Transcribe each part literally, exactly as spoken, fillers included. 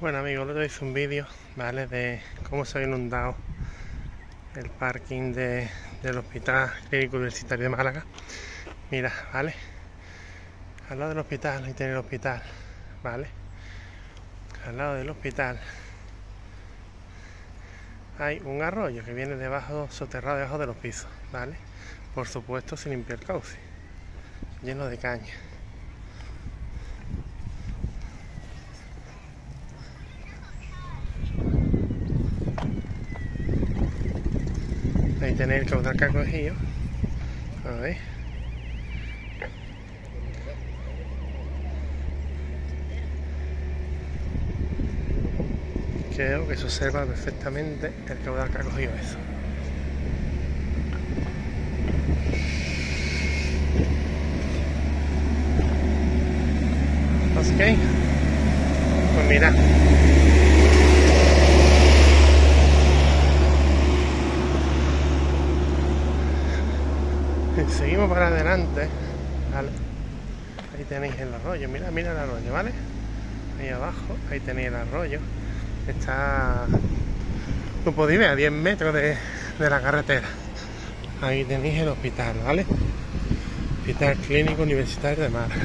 Bueno amigos, luego hice un vídeo, ¿vale? De cómo se ha inundado el parking de, del Hospital Clínico Universitario de Málaga. Mira, ¿vale? Al lado del hospital, ahí tiene el hospital, ¿vale? Al lado del hospital hay un arroyo que viene debajo, soterrado debajo de los pisos, ¿vale? Por supuesto sin limpiar el cauce, lleno de caña. Ahí tenéis el caudal que ha cogido. A ver. Creo que se observa perfectamente el caudal que ha cogido eso. Ok. Pues mira. Seguimos para adelante, ¿vale? Ahí tenéis el arroyo, mira, mira el arroyo, ¿vale? Ahí abajo, ahí tenéis el arroyo. Está, lo podéis ver, a diez metros de, de la carretera. Ahí tenéis el hospital, ¿vale? Hospital Clínico Universitario de Málaga.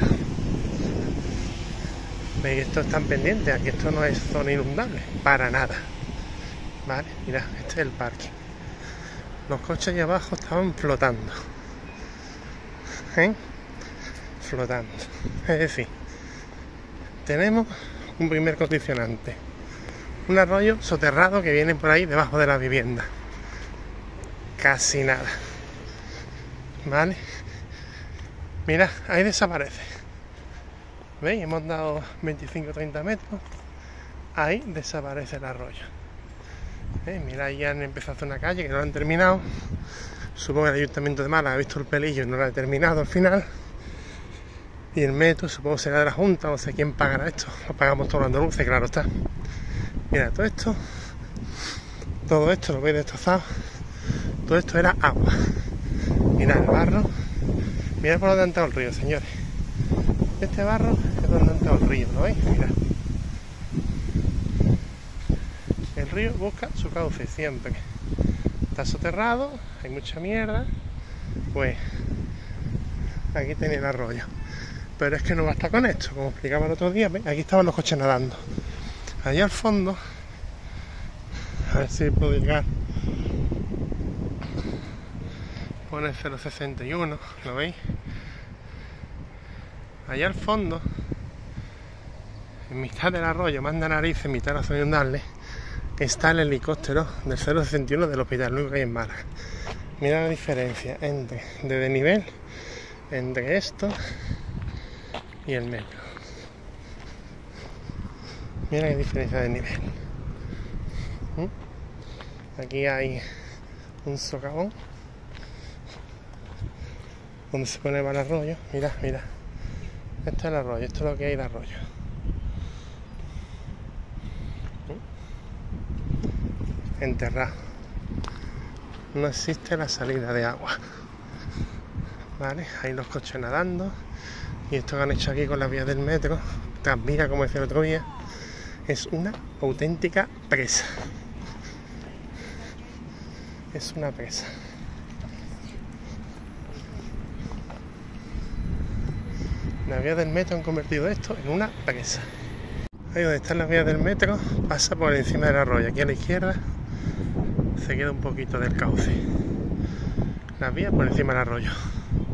¿Veis? Esto están pendientes, aquí esto no es zona inundable, para nada, ¿vale? Mira, este es el parque. Los coches allá abajo estaban flotando. ¿Eh? Flotando. Es decir, tenemos un primer condicionante, un arroyo soterrado que viene por ahí debajo de la vivienda. Casi nada, ¿vale? Mira, ahí desaparece. ¿Veis? Hemos dado veinticinco a treinta metros. Ahí desaparece el arroyo. ¿Eh? Mira, ahí han empezado a hacer una calle que no lo han terminado. Supongo que el Ayuntamiento de Málaga ha visto el pelillo y no lo ha terminado al final. Y el metro supongo será de la Junta, no sé quién pagará esto. Lo pagamos todos los andaluces, claro está. Mira, todo esto, todo esto lo veis destrozado. Todo esto era agua. Mira el barro. Mira por donde ha entrado el río, señores. Este barro es donde ha entrado el río, ¿lo veis? Mira. El río busca su cauce siempre. Está soterrado, hay mucha mierda, pues aquí tenéis el arroyo. Pero es que no basta con esto, como explicaba el otro día, ¿ves? Aquí estaban los coches nadando. Allá al fondo, a ver si puedo llegar, pone cero sesenta y uno, ¿lo veis? Allá al fondo, en mitad del arroyo, manda narices, en mitad de la zona inundable, está el helicóptero del cero sesenta y uno del hospital, lo único que hay en Málaga. Mira la diferencia entre de desnivel entre esto y el metro. Mira qué diferencia de nivel. ¿Mm? Aquí hay un socavón donde se pone el arroyo. Mira, mira. Este es el arroyo, esto es lo que hay de arroyo. Enterrado. No existe la salida de agua, ¿vale? Hay los coches nadando. Y esto que han hecho aquí con las vías del metro, tranvía, como decía el otro día, es una auténtica presa. Es una presa. Las vías del metro han convertido esto en una presa. Ahí donde están las vías del metro, pasa por encima del arroyo. Aquí a la izquierda se queda un poquito del cauce. Las vías por encima del arroyo.